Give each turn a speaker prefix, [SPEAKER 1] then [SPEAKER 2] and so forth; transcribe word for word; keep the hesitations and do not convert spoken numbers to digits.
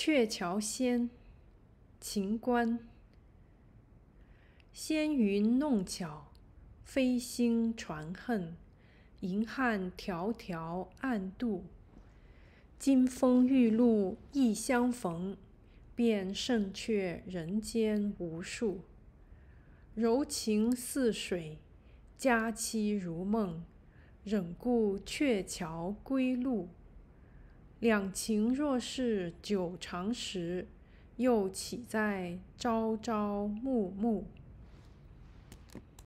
[SPEAKER 1] 鹊桥仙，秦观。纤云弄巧，飞星传恨。银汉迢迢暗度，金风玉露一相逢。便胜却人间无数。柔情似水，佳期如梦。忍顾鹊桥归路。两情若是久长时，又岂在朝朝暮暮。